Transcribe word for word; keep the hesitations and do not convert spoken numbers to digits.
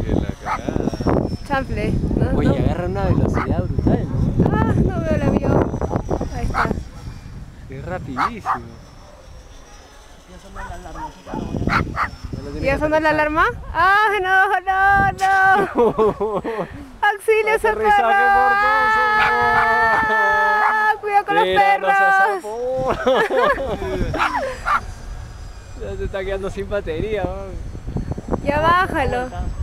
Que la cagada. Chanfle. ¿No? Oye, ¿No? agarra una velocidad brutal, ¿no? Ah, no veo el avión. Ahí está. Es rapidísimo. ¿Ya sonó la alarma? ¡Ah, no, no, no! ¡Auxilio, socorro! ¡Ah, cuidado con los perros! Ya se está quedando sin batería, man. Ya bájalo.